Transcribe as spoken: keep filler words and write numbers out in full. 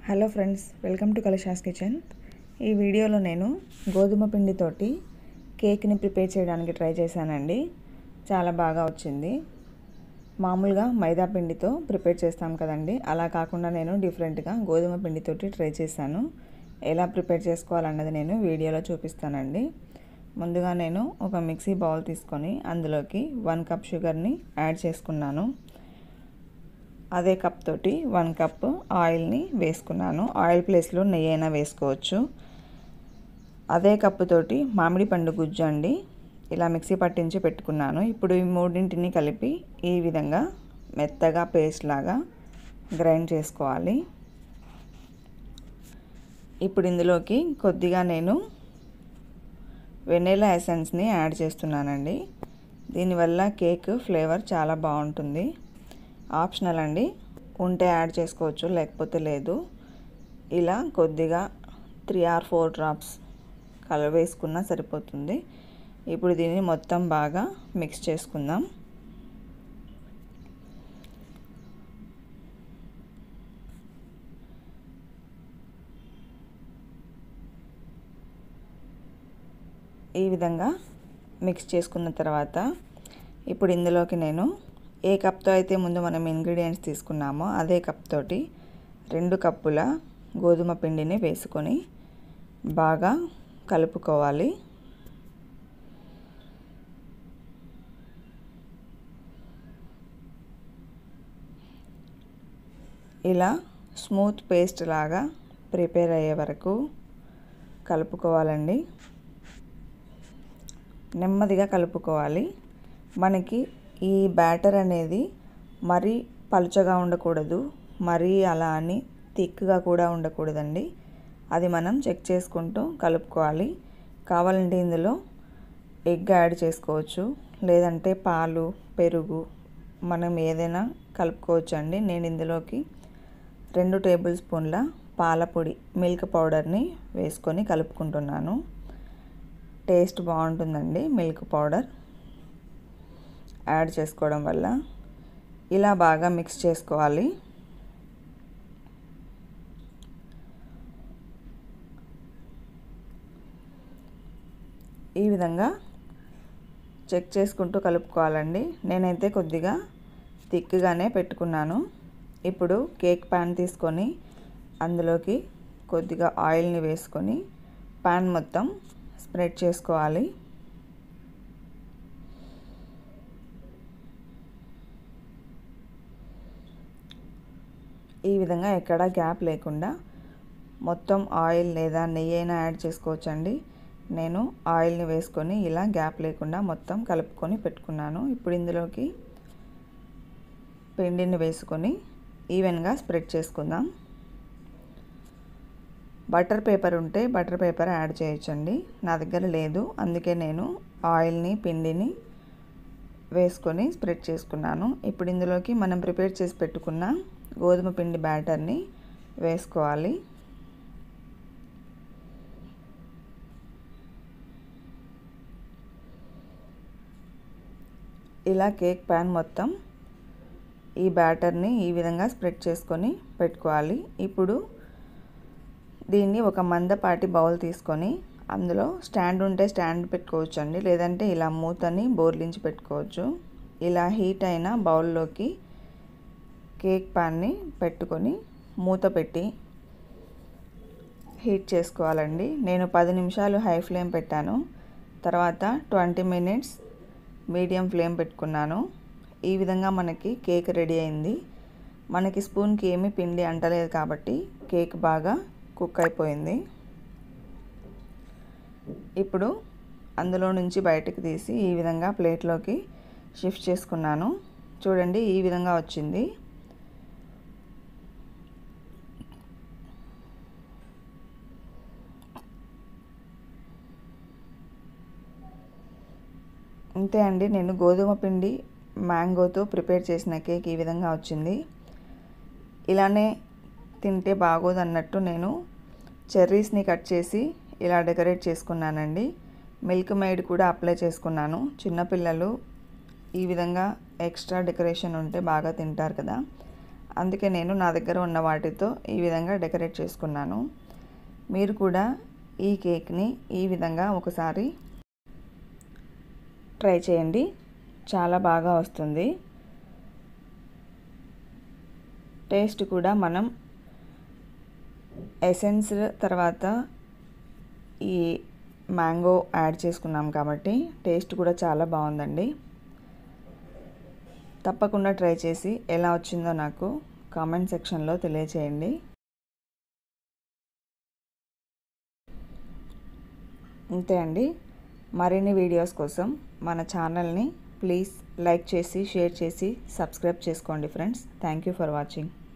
Hello friends, welcome to కలశాస్ kitchen. ఈ వీడియోలో నేను గోధుమ పిండితోటి కేక్ని ప్రిపేర్ చేయడానికి ట్రై చేశానండి. చాలా బాగా వచ్చింది. మామూలుగా మైదా పిండితో ప్రిపేర్ చేస్తాం కదండి, అలా కాకుండా నేను డిఫరెంట్గా గోధుమ పిండితోటి ట్రై చేశాను. ఎలా ప్రిపేర్ చేసుకోవాలన్నది నేను వీడియోలో చూపిస్తానండి. ముందుగా నేను ఒక మిక్సీ బౌల్ తీసుకొని అందులోకి వన్ కప్ షుగర్ని యాడ్ చేసుకున్నాను. అదే కప్ తోటి వన్ కప్ ఆయిల్ని వేసుకున్నాను. ఆయిల్ ప్లేస్లో నెయ్యి అయినా వేసుకోవచ్చు. అదే కప్పు తోటి మామిడి పండు గుజ్జు అండి, ఇలా మిక్సీ పట్టించి పెట్టుకున్నాను. ఇప్పుడు ఈ మూడింటిని కలిపి ఈ విధంగా మెత్తగా పేస్ట్ లాగా గ్రైండ్ చేసుకోవాలి. ఇప్పుడు ఇందులోకి కొద్దిగా నేను వెనిలా ఎసెన్స్ని యాడ్ చేస్తున్నానండి. దీనివల్ల కేక్ ఫ్లేవర్ చాలా బాగుంటుంది. ఆప్షనల్ అండి, ఉంటే యాడ్ చేసుకోవచ్చు, లేకపోతే లేదు. ఇలా కొద్దిగా three or four drops colour వేసుకున్నా సరిపోతుంది. ఇప్పుడు దీన్ని మొత్తం బాగా మిక్స్ చేసుకుందాం. ఈ విధంగా మిక్స్ చేసుకున్న తర్వాత ఇప్పుడు ఇందులోకి నేను ఏ కప్తో అయితే ముందు మనం ఇంగ్రీడియంట్స్ తీసుకున్నామో అదే కప్ తోటి రెండు కప్పుల గోధుమ పిండిని వేసుకొని బాగా కలుపుకోవాలి. ఇలా స్మూత్ పేస్ట్ లాగా ప్రిపేర్ అయ్యే వరకు కలుపుకోవాలండి. నెమ్మదిగా కలుపుకోవాలి. మనకి ఈ బ్యాటర్ అనేది మరీ పలుచగా ఉండకూడదు, మరీ అలా అని థిక్గా కూడా ఉండకూడదండి. అది మనం చెక్ చేసుకుంటూ కలుపుకోవాలి. కావాలంటే ఇందులో ఎగ్ యాడ్ చేసుకోవచ్చు, లేదంటే పాలు, పెరుగు మనం ఏదైనా కలుపుకోవచ్చు అండి. నేను ఇందులోకి రెండు టేబుల్ స్పూన్ల పాల పొడి, మిల్క్ పౌడర్ని వేసుకొని కలుపుకుంటున్నాను. టేస్ట్ బాగుంటుందండి మిల్క్ పౌడర్ యాడ్ చేసుకోవడం వల్ల. ఇలా బాగా మిక్స్ చేసుకోవాలి. ఈ విధంగా చెక్ చేసుకుంటూ కలుపుకోవాలండి. నేనైతే కొద్దిగా థిక్గానే పెట్టుకున్నాను. ఇప్పుడు కేక్ ప్యాన్ తీసుకొని అందులోకి కొద్దిగా ఆయిల్ని వేసుకొని ప్యాన్ మొత్తం స్ప్రెడ్ చేసుకోవాలి. ఈ విధంగా ఎక్కడ గ్యాప్ లేకుండా మొత్తం ఆయిల్ లేదా నెయ్యి అయినా యాడ్ చేసుకోవచ్చండి. నేను ఆయిల్ని వేసుకొని ఇలా గ్యాప్ లేకుండా మొత్తం కలుపుకొని పెట్టుకున్నాను. ఇప్పుడు ఇందులోకి పిండిని వేసుకొని ఈవెన్గా స్ప్రెడ్ చేసుకుందాం. బటర్ పేపర్ ఉంటే బటర్ పేపర్ యాడ్ చేయొచ్చండి. నా దగ్గర లేదు, అందుకే నేను ఆయిల్ని పిండిని వేసుకొని స్ప్రెడ్ చేసుకున్నాను. ఇప్పుడు ఇందులోకి మనం ప్రిపేర్ చేసి పెట్టుకున్న గోధుమ పిండి బ్యాటర్ని వేసుకోవాలి. ఇలా కేక్ ప్యాన్ మొత్తం ఈ బ్యాటర్ని ఈ విధంగా స్ప్రెడ్ చేసుకొని పెట్టుకోవాలి. ఇప్పుడు దీన్ని ఒక మందపాటి బౌల్ తీసుకొని అందులో స్టాండ్ ఉంటే స్టాండ్ పెట్టుకోవచ్చు అండి, లేదంటే ఇలా మూతని బోర్లించి పెట్టుకోవచ్చు. ఇలా హీట్ అయిన బౌల్లోకి కేక్ ప్యాన్ని పెట్టుకొని మూత పెట్టి హీట్ చేసుకోవాలండి. నేను పది నిమిషాలు హై ఫ్లేమ్ పెట్టాను, తర్వాత ట్వంటీ మినిట్స్ మీడియం ఫ్లేమ్ పెట్టుకున్నాను. ఈ విధంగా మనకి కేక్ రెడీ అయింది. మనకి స్పూన్కి ఏమీ పిండి అంటలేదు కాబట్టి కేక్ బాగా కుక్ అయిపోయింది. ఇప్పుడు అందులో నుంచి బయటకు తీసి ఈ విధంగా ప్లేట్లోకి షిఫ్ట్ చేసుకున్నాను. చూడండి, ఈ విధంగా వచ్చింది. అంతే అండి, నేను గోధుమ పిండి మ్యాంగోతో ప్రిపేర్ చేసిన కేక్ ఈ విధంగా వచ్చింది. ఇలానే తింటే బాగోదు అన్నట్టు నేను చెర్రీస్ని కట్ చేసి ఇలా డెకరేట్ చేసుకున్నానండి. మిల్క్ మేడ్ కూడా అప్లై చేసుకున్నాను. చిన్నపిల్లలు ఈ విధంగా ఎక్స్ట్రా డెకరేషన్ ఉంటే బాగా తింటారు కదా, అందుకే నేను నా దగ్గర ఉన్న వాటితో ఈ విధంగా డెకరేట్ చేసుకున్నాను. మీరు కూడా ఈ కేక్ని ఈ విధంగా ఒకసారి ట్రై చేయండి, చాలా బాగా వస్తుంది. టేస్ట్ కూడా మనం ఎసెన్స్ తర్వాత ఈ మ్యాంగో యాడ్ చేసుకున్నాం కాబట్టి టేస్ట్ కూడా చాలా బాగుందండి. తప్పకుండా ట్రై చేసి ఎలా వచ్చిందో నాకు కామెంట్ సెక్షన్లో తెలియచేయండి. అంతే అండి. మరిన్ని వీడియోస్ కోసం మన ఛానల్ని ప్లీజ్ లైక్ చేసి షేర్ చేసి సబ్స్క్రైబ్ చేసుకోండి friends. Thank you for watching.